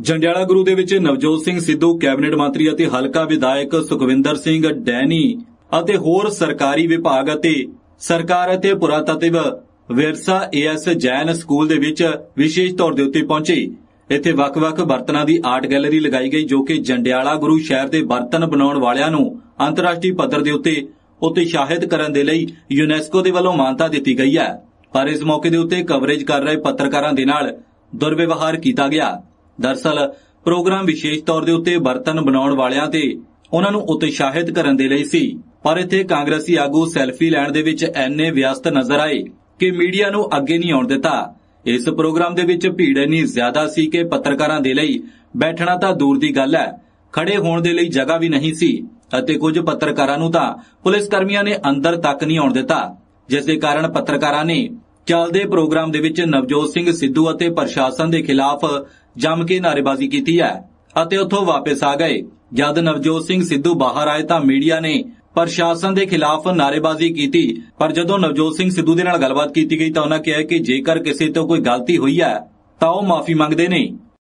ਜੰਡਿਆਲਾ ਗੁਰੂ ਦੇ ਵਿੱਚ ਨਵਜੋਤ ਸਿੰਘ ਸਿੱਧੂ, ਕੈਬਨਿਟ ਮੰਤਰੀ ਅਤੇ ਹਲਕਾ ਵਿਧਾਇਕ ਸੁਖਵਿੰਦਰ ਸਿੰਘ ਡੈਨੀ ਅਤੇ ਹੋਰ ਸਰਕਾਰੀ ਵਿਭਾਗ ਅਤੇ ਸਰਕਾਰ ਅਤੇ ਪੁਰਾਤਤਵ ਵਿਰਸਾ ਏਐਸ ਜੈਨ ਸਕੂਲ ਦੇ ਵਿੱਚ ਵਿਸ਼ੇਸ਼ ਤੌਰ ਦੇ ਉੱਤੇ ਪਹੁੰਚੇ। ਇੱਥੇ ਵੱਖ-ਵੱਖ ਬਰਤਨਾਂ ਦੀ ਆਰਟ ਗੈਲਰੀ ਲਗਾਈ ਗਈ ਜੋ ਕਿ ਜੰਡਿਆਲਾ ਗੁਰੂ ਸ਼ਹਿਰ ਦੇ ਬਰਤਨ ਬਣਾਉਣ ਵਾਲਿਆਂ ਨੂੰ ਅੰਤਰਰਾਸ਼ਟਰੀ ਪੱਧਰ ਦੇ ਉੱਤੇ ਉਤਸ਼ਾਹਿਤ ਕਰਨ ਦੇ ਲਈ ਯੂਨੈਸਕੋ ਦੇ ਵੱਲੋਂ ਮਾਨਤਾ ਦਿੱਤੀ ਗਈ ਹੈ। ਪਰ ਇਸ ਮੌਕੇ ਦੇ ਉੱਤੇ ਕਵਰੇਜ ਕਰ ਰਹੇ ਪੱਤਰਕਾਰਾਂ ਦੇ ਨਾਲ ਦੁਰਵਿਵਹਾਰ ਕੀਤਾ ਗਿਆ। ਦਰਅਸਲ ਪ੍ਰੋਗਰਾਮ ਵਿਸ਼ੇਸ਼ ਤੌਰ ਦੇ ਉੱਤੇ ਬਰਤਨ ਬਣਾਉਣ ਵਾਲਿਆਂ ਤੇ ਉਹਨਾਂ ਨੂੰ ਉਤਸ਼ਾਹਿਤ ਕਰਨ ਦੇ ਲਈ ਸੀ, ਪਰ ਇੱਥੇ ਕਾਂਗਰਸੀ ਆਗੂ ਸੈਲਫੀ ਲੈਣ ਦੇ ਵਿੱਚ ਇੰਨੇ ਵਿਅਸਤ ਨਜ਼ਰ ਆਏ ਕਿ ਮੀਡੀਆ ਨੂੰ ਅੱਗੇ ਨਹੀਂ ਆਉਣ ਦਿੱਤਾ। ਇਸ ਪ੍ਰੋਗਰਾਮ ਦੇ ਵਿੱਚ ਭੀੜ ਇੰਨੀ ਜ਼ਿਆਦਾ ਸੀ ਕਿ ਪੱਤਰਕਾਰਾਂ ਦੇ ਲਈ ਬੈਠਣਾ ਤਾਂ ਦੂਰ ਦੀ ਗੱਲ ਹੈ, ਖੜੇ ਹੋਣ ਦੇ ਲਈ ਜਗ੍ਹਾ ਵੀ ਨਹੀਂ ਸੀ ਅਤੇ ਕੁਝ ਪੱਤਰਕਾਰਾਂ ਨੂੰ ਤਾਂ ਪੁਲਿਸ ਕਰਮੀਆਂ ਨੇ ਅੰਦਰ ਤੱਕ ਨਹੀਂ ਆਉਣ ਦਿੱਤਾ, ਜਿਸ ਦੇ ਕਾਰਨ ਪੱਤਰਕਾਰਾਂ ਨੇ ਚੱਲਦੇ ਪ੍ਰੋਗਰਾਮ ਦੇ ਵਿੱਚ ਨਵਜੋਤ ਸਿੰਘ ਸਿੱਧੂ ਅਤੇ ਪ੍ਰਸ਼ਾਸਨ ਦੇ ਖਿਲਾਫ ਜੰਮ ਕੇ ਨਾਅਰੇਬਾਜ਼ੀ ਕੀਤੀ ਹੈ ਅਤੇ ਉੱਥੋਂ ਵਾਪਸ ਆ ਗਏ। ਜਦ ਨਵਜੋਤ ਸਿੰਘ ਸਿੱਧੂ ਬਾਹਰ ਆਏ ਤਾਂ ਮੀਡੀਆ ਨੇ ਪ੍ਰਸ਼ਾਸਨ ਦੇ ਖਿਲਾਫ ਨਾਅਰੇਬਾਜ਼ੀ ਕੀਤੀ, ਪਰ ਜਦੋਂ ਨਵਜੋਤ ਸਿੰਘ ਸਿੱਧੂ ਦੇ ਨਾਲ ਗੱਲਬਾਤ ਕੀਤੀ ਗਈ ਤਾਂ ਉਹਨਾਂ ਕਿਹਾ ਕਿ ਜੇਕਰ ਕਿਸੇ ਤੋਂ ਕੋਈ ਗਲਤੀ ਹੋਈ ਹੈ ਤਾਂ ਉਹ ਮਾਫੀ ਮੰਗਦੇ ਨੇ।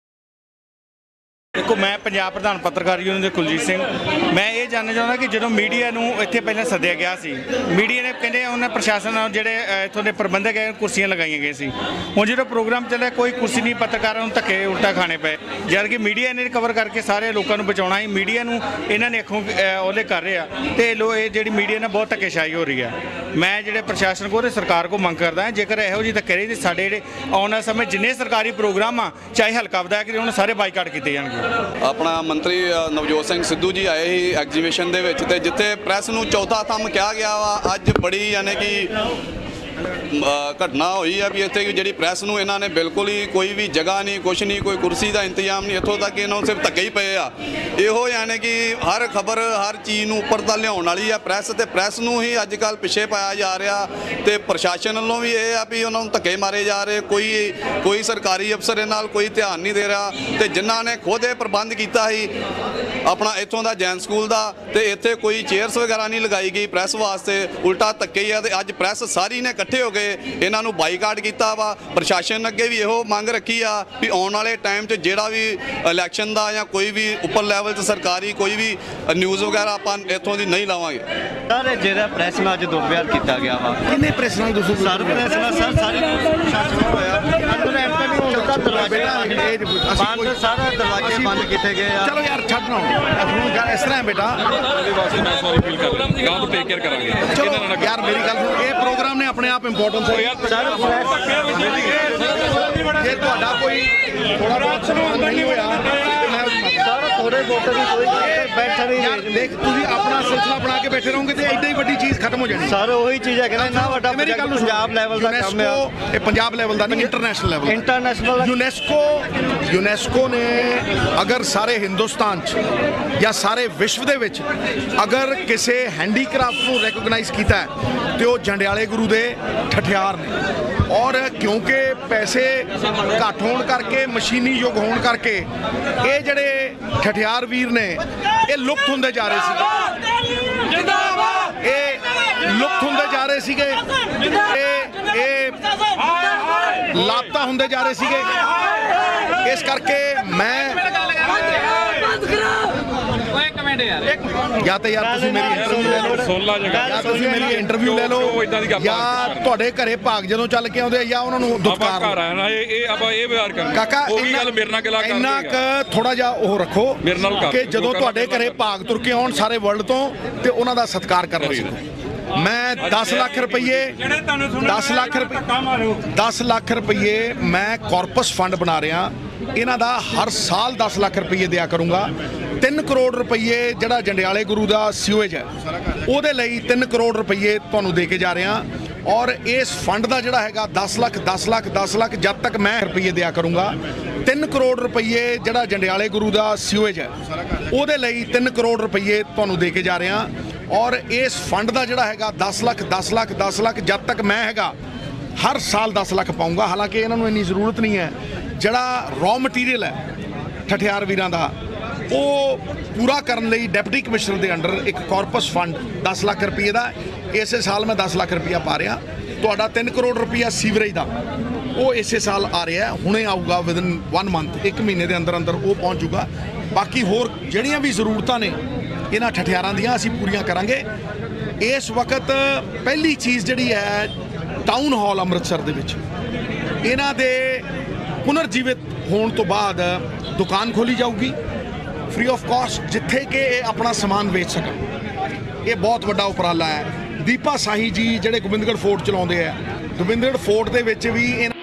देखो, मैं पंजाब प्रधान पत्रकार यूनियन ਦੇ ਕੁਲਜੀਤ ਸਿੰਘ। मैं ये जानना चाहता कि ਜਦੋਂ ਮੀਡੀਆ ਨੂੰ ਇੱਥੇ ਪਹਿਲਾਂ ਸੱਦਿਆ ਗਿਆ ਸੀ, ਮੀਡੀਆ ਨੇ ਕਹਿੰਦੇ ਉਹਨਾਂ ਪ੍ਰਸ਼ਾਸਨ ਨਾਲ ਜਿਹੜੇ ਇੱਥੋਂ ਦੇ ਪ੍ਰਬੰਧਕ ਹੈ ਕੁਰਸੀਆਂ ਲਗਾਈਆਂ ਗਈਆਂ ਸੀ। ਹੁਣ ਜਦੋਂ ਪ੍ਰੋਗਰਾਮ ਚੱਲਿਆ ਕੋਈ ਕੁਰਸੀ ਨਹੀਂ, ਪੱਤਰਕਾਰਾਂ ਨੂੰ ਧੱਕੇ ਉਲਟਾ ਖਾਣੇ ਪਏ, ਜਦ ਕਿ ਮੀਡੀਆ ਨੇ ਕਵਰ ਕਰਕੇ ਸਾਰੇ ਲੋਕਾਂ ਨੂੰ ਬਚਾਉਣਾ ਸੀ। ਮੀਡੀਆ ਨੂੰ ਇਹਨਾਂ ਨੇ ਅੱਖੋਂ ਉਹਲੇ ਕਰ ਰਹੇ ਆ ਤੇ ਇਹ ਜਿਹੜੀ ਮੀਡੀਆ ਨਾਲ ਬਹੁਤ ਧੱਕੇਸ਼ਾਹੀ ਹੋ ਰਹੀ ਹੈ। ਮੈਂ ਜਿਹੜੇ ਪ੍ਰਸ਼ਾਸਨ ਕੋਲ ਸਰਕਾਰ ਕੋਲ ਮੰਗ ਕਰਦਾ ਜੇਕਰ ਇਹੋ ਜਿਹੀ ਧੱਕੇ ਰਹੀ ਤੇ ਸਾਡੇ ਜਿਹੜੇ ਆਉਣ ਵਾਲੇ ਸਮੇਂ ਜਿੰਨੇ ਸਰਕਾਰੀ ਪ੍ਰੋਗਰਾਮ ਆ ਚਾਹੇ ਹਲਕਾ ਵਿਧਾਇਕ ਦੇ ਉਹਨਾਂ ਸਾਰੇ ਬਾਈਕਾਟ ਕੀਤੇ ਜਾਣਗੇ। ਆਪਣਾ ਮੰਤਰੀ ਨਵਜੋਤ ਸਿੰਘ ਸਿੱਧੂ ਜੀ ਆਏ ਸੀ ਐਗਜ਼ੀਬਿਸ਼ਨ ਦੇ ਵਿੱਚ ਤੇ ਜਿੱਥੇ ਪ੍ਰੈਸ ਨੂੰ ਚੌਥਾ ਥੰਮ ਕਿਹਾ ਗਿਆ ਵਾ, ਅੱਜ ਬੜੀ ਯਾਨੀ ਕਿ ਘਟਨਾ ਹੋਈ ਆ ਵੀ ਇੱਥੇ ਜਿਹੜੀ ਪ੍ਰੈਸ ਨੂੰ ਇਹਨਾਂ ਨੇ ਬਿਲਕੁਲ ਹੀ ਕੋਈ ਵੀ ਜਗ੍ਹਾ ਨਹੀਂ, ਕੁਛ ਨਹੀਂ, ਕੋਈ ਕੁਰਸੀ ਦਾ ਇੰਤਜ਼ਾਮ ਨਹੀਂ, ਇੱਥੋਂ ਤੱਕ ਇਹਨਾਂ ਨੂੰ ਸਿਰਫ ਧੱਕੇ ਹੀ ਪਏ ਆ। ਇਹੋ ਯਾਨੀ ਕਿ ਹਰ ਖਬਰ ਹਰ ਚੀਜ਼ ਨੂੰ ਉੱਪਰ ਤਾਂ ਲਿਆਉਣ ਵਾਲੀ ਆ ਪ੍ਰੈਸ, ਤੇ ਪ੍ਰੈਸ ਨੂੰ ਹੀ ਅੱਜ ਕੱਲ੍ਹ ਪਿੱਛੇ ਪਾਇਆ ਜਾ ਰਿਹਾ ਤੇ ਪ੍ਰਸ਼ਾਸਨ ਵੱਲੋਂ ਵੀ ਇਹ ਆ ਵੀ ਉਹਨਾਂ ਨੂੰ ਧੱਕੇ ਮਾਰੇ ਜਾ ਰਹੇ। ਕੋਈ ਸਰਕਾਰੀ ਅਫਸਰ ਇਹ ਨਾਲ ਕੋਈ ਧਿਆਨ ਨਹੀਂ ਦੇ ਰਿਹਾ ਤੇ ਜਿਨ੍ਹਾਂ ਨੇ ਖੁਦ ਇਹ ਪ੍ਰਬੰਧ ਕੀਤਾ ਸੀ ਆਪਣਾ ਇੱਥੋਂ ਦਾ ਜੈਨ ਸਕੂਲ ਦਾ, ਤੇ ਇੱਥੇ ਕੋਈ ਚੇਅਰਸ ਵਗੈਰਾ ਨਹੀਂ ਲਗਾਈ ਗਈ ਪ੍ਰੈਸ ਵਾਸਤੇ, ਉਲਟਾ ਧੱਕੇ ਹੀ ਆ। ਤੇ ਅੱਜ ਪ੍ਰੈਸ ਸਾਰੀ ਨੇ ਇਕੱਠੇ ਹੋ ਗਏ ਇਹਨਾਂ ਨੂੰ ਬਾਈਕਾਟ ਕੀਤਾ ਵਾ। ਪ੍ਰਸ਼ਾਸਨ ਅੱਗੇ ਵੀ ਇਹੋ ਮੰਗ ਰੱਖੀ ਆ ਵੀ ਆਉਣ ਵਾਲੇ ਟਾਈਮ 'ਚ ਜਿਹੜਾ ਵੀ ਇਲੈਕਸ਼ਨ ਦਾ ਜਾਂ ਕੋਈ ਵੀ ਉੱਪਰ ਲੈਵਲ 'ਤੇ ਸਰਕਾਰੀ ਕੋਈ ਵੀ ਨਿਊਜ਼ ਵਗੈਰਾ ਆਪਾਂ ਇੱਥੋਂ ਦੀ ਨਹੀਂ ਲਾਵਾਂਗੇ। ਸਰ ਜਿਹੜਾ ਪ੍ਰੈਸ ਨਾਲ ਅੱਜ ਦੁਰਵਿਵਹਾਰ ਕੀਤਾ ਗਿਆ ਵਾ, ਕਿੰਨੇ ਪ੍ਰੈਸ ਨਾਲ ਦੱਸੋ? ਸਰ ਪ੍ਰੈਸ ਨਾਲ ਸਰ ਸਾਰੀ ਪ੍ਰਸ਼ਾਸਨ ਹੋਇਆ ਸਾਰਾ ਦਰਵਾਜ਼ੇ ਬੰਦ ਕੀਤੇ ਗਏ ਆ। ਚਲੋ ਯਾਰ ਛੱਡ ਨਾ ਹੁਣ ਇਸ ਤਰ੍ਹਾਂ ਬੇਟਾ, ਮੈਂ ਸੌਰੀ ਫੀਲ ਕਰ ਰਿਹਾ, ਗਾਂ ਤੋਂ ਟੇਕ ਕੇਅਰ ਕਰਾਂਗੇ। ਚਲੋ ਯਾਰ ਮੇਰੀ ਗੱਲ ਸੁਣ, ਇਹ ਪ੍ਰੋਗਰਾਮ ਨੇ ਆਪਣੇ ਆਪ ਇੰਪੋਰਟੈਂਸ ਹੈ। ਜੇ ਤੁਹਾਡਾ ਕੋਈ ਥੋੜਾ ਬਹੁਤ ਸਮਾਨ ਨਹੀਂ ਹੋਇਆ ਥੋੜੇ ਬਹੁਤੇ ਵੀ ਕੋਈ ਬੈਠਾ ਨਹੀਂ ਯਾਰ ਦੇਖ, ਤੁਸੀਂ ਆਪਣਾ ਸਿਲਸਿਲਾ ਬਣਾ ਕੇ ਬੈਠੇ ਰਹੋਗੇ ਤੇ ਐਡੀ ਵੱਡੀ ਚੀਜ਼ ਖਤਮ ਹੋ ਜਾਣੀ। ਸਰ ਉਹੀ ਚੀਜ਼ ਹੈ ਕਿ ਇੰਨਾ ਵੱਡਾ ਪੰਜਾਬ ਲੈਵਲ ਦਾ ਕੰਮ ਹੈ। ਇਹ ਪੰਜਾਬ ਲੈਵਲ ਦਾ ਨਹੀਂ, ਇੰਟਰਨੈਸ਼ਨਲ ਲੈਵਲ, ਇੰਟਰਨੈਸ਼ਨਲ। ਯੂਨੈਸਕੋ ਨੇ ਅਗਰ ਸਾਰੇ ਹਿੰਦੁਸਤਾਨ 'ਚ ਜਾਂ ਸਾਰੇ ਵਿਸ਼ਵ ਦੇ ਵਿੱਚ ਅਗਰ ਕਿਸੇ ਹੈਂਡੀਕ੍ਰਾਫਟ ਨੂੰ ਰੈਕੋਗਨਾਈਜ਼ ਕੀਤਾ ਹੈ ਤੇ ਉਹ ਜੰਡਿਆਲੇ ਗੁਰੂ ਦੇ ਠਠਿਆਰ ਨੇ। ਔਰ ਕਿਉਂਕਿ ਪੈਸੇ ਘੱਟ ਹੋਣ ਕਰਕੇ, ਮਸ਼ੀਨੀ ਯੁੱਗ ਹੋਣ ਕਰਕੇ ਇਹ ਜਿਹੜੇ ਠਠਿਆਰ ਵੀਰ ਨੇ ਇਹ ਲੁਪਤ ਹੁੰਦੇ ਜਾ ਰਹੇ ਸੀਗੇ, ਇਹ ਲੁਪਤ ਹੁੰਦੇ ਜਾ ਰਹੇ ਸੀਗੇ, ਇਹ ਲਾਪਤਾ ਹੁੰਦੇ ਜਾ ਰਹੇ ਸੀਗੇ। ਇਸ ਕਰਕੇ ਮੈਂ ਜਾਂ ਤਾਂ ਯਾਰ ਤੁਸੀਂ ਮੇਰੀ ਇੰਟਰਵਿਊ ਲੈ ਲਓ, ਜਾਂ ਤੁਸੀਂ ਮੇਰੀ ਇੰਟਰਵਿਊ ਲੈ ਲਓ, ਜਾਂ ਤੁਹਾਡੇ ਘਰੇ ਭਾਗ ਜਦੋਂ ਚੱਲ ਕੇ ਆਉਂਦੇ ਜਾਂ ਉਹਨਾਂ ਨੂੰ ਦੁਤਕਾਰ ਕਾਕਾ ਇੰਨਾ ਕੁ ਥੋੜਾ ਜਿਹਾ ਉਹ ਰੱਖੋ ਕਿ ਜਦੋਂ ਤੁਹਾਡੇ ਘਰੇ ਭਾਗ ਤੁਰ ਕੇ ਆਉਣ ਸਾਰੇ ਵਰਲਡ ਤੋਂ ਤੇ ਉਹਨਾਂ ਦਾ ਸਤਿਕਾਰ ਕਰਨਾ ਸਿੱਖੋ। ਮੈਂ 10 ਲੱਖ ਰੁਪਏ ਮੈਂ ਕਾਰਪਸ ਫੰਡ ਬਣਾ ਰਿਹਾ, ਇਹਨਾਂ ਦਾ ਹਰ ਸਾਲ 10 ਲੱਖ ਰੁਪਏ ਦਿਆ ਕਰੂੰਗਾ। 3 ਕਰੋੜ ਰੁਪਏ ਜਿਹੜਾ ਜੰਡਿਆਲੇ ਗੁਰੂ ਦਾ ਸੀਵੇਜ ਹੈ ਉਹਦੇ ਲਈ 3 ਕਰੋੜ ਰੁਪਏ ਤੁਹਾਨੂੰ ਦੇ ਕੇ ਜਾ ਰਿਹਾ। ਔਰ ਇਸ ਫੰਡ ਦਾ ਜਿਹੜਾ ਹੈਗਾ 10 ਲੱਖ ਜਦ ਤੱਕ ਮੈਂ ਰੁਪਏ ਦਿਆ ਕਰੂੰਗਾ। 3 ਕਰੋੜ ਰੁਪਏ ਜਿਹੜਾ ਜੰਡਿਆਲੇ ਗੁਰੂ ਦਾ ਸੀਵੇਜ ਹੈ ਉਹਦੇ ਲਈ 3 ਕਰੋੜ ਰੁਪਏ ਤੁਹਾਨੂੰ ਦੇ ਕੇ ਜਾ ਰਿਹਾ। ਔਰ ਇਸ ਫੰਡ ਦਾ ਜਿਹੜਾ ਹੈਗਾ 10 ਲੱਖ ਜਦ ਤੱਕ ਮੈਂ ਹੈਗਾ ਹਰ ਸਾਲ 10 ਲੱਖ ਪਾਊਂਗਾ। ਹਾਲਾਂਕਿ ਇਹਨਾਂ ਨੂੰ ਇੰਨੀ ਜ਼ਰੂਰਤ ਨਹੀਂ ਹੈ। ਜਿਹੜਾ ਰॉ ਮਟੀਰੀਅਲ ਹੈ ਠਠਿਆਰ ਵੀਰਾਂ ਦਾ ਉਹ ਪੂਰਾ ਕਰਨ ਲਈ ਡਿਪਟੀ ਕਮਿਸ਼ਨਰ ਦੇ ਅੰਡਰ ਇੱਕ ਕਾਰਪਸ ਫੰਡ 10 ਲੱਖ ਰੁਪਏ ਦਾ ਇਸੇ ਸਾਲ ਮੈਂ 10 ਲੱਖ ਰੁਪਇਆ ਪਾ ਰਿਹਾ। ਤੁਹਾਡਾ 3 ਕਰੋੜ ਰੁਪਇਆ ਸੀਵਰੇਜ ਦਾ ਉਹ ਇਸੇ ਸਾਲ ਆ ਰਿਹਾ, ਹੁਣੇ ਆਊਗਾ ਵਿਦਨ 1 ਮੰਥ, 1 ਮਹੀਨੇ ਦੇ ਅੰਦਰ ਅੰਦਰ ਉਹ ਪਹੁੰਚ ਜੂਗਾ। ਬਾਕੀ ਹੋਰ ਜਿਹੜੀਆਂ ਵੀ ਜ਼ਰੂਰਤਾਂ ਨੇ ਇਹਨਾਂ ਠਠਿਆਰਾਂ ਦੀਆਂ ਅਸੀਂ ਪੂਰੀਆਂ ਕਰਾਂਗੇ। ਇਸ ਵਕਤ ਪਹਿਲੀ ਚੀਜ਼ ਜਿਹੜੀ ਹੈ ਟਾਊਨ ਹਾਲ ਅੰਮ੍ਰਿਤਸਰ ਦੇ ਵਿੱਚ ਇਹਨਾਂ ਦੇ ਪੁਨਰ ਜੀਵਿਤ ਹੋਣ ਤੋਂ ਬਾਅਦ ਦੁਕਾਨ ਖੋਲੀ ਜਾਊਗੀ ਫ੍ਰੀ ਆਫ ਕਾਸਟ, ਜਿੱਥੇ ਕਿ ਇਹ ਆਪਣਾ ਸਮਾਨ ਵੇਚ ਸਕਣ। ਇਹ ਬਹੁਤ ਵੱਡਾ ਉਪਰਾਲਾ ਹੈ। ਦੀਪਾ ਸਾਹੀ ਜੀ ਜਿਹੜੇ ਗੋਬਿੰਦਗੜ੍ਹ ਫੋਰਟ ਚਲਾਉਂਦੇ ਆ, ਗੋਬਿੰਦਗੜ੍ਹ ਫੋਰਟ ਦੇ ਵਿੱਚ ਵੀ